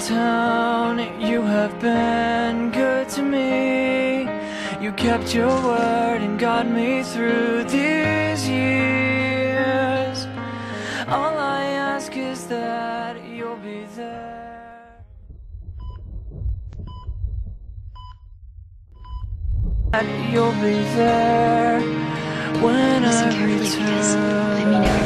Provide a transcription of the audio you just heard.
town, you have been good to me. You kept your word and got me through these years. All I ask is that you'll be there. That you'll be there when Listen I carefully because I mean return.